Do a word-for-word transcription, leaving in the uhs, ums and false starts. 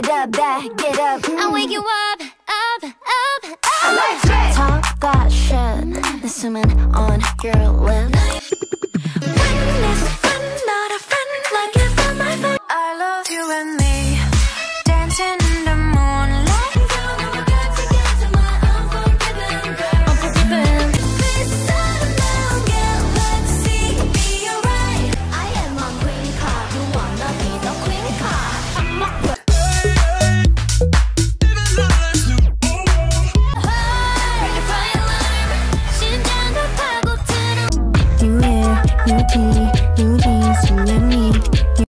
it up, back it up. I wake you up, up, up, up. Talk that shit, the semen on your lips.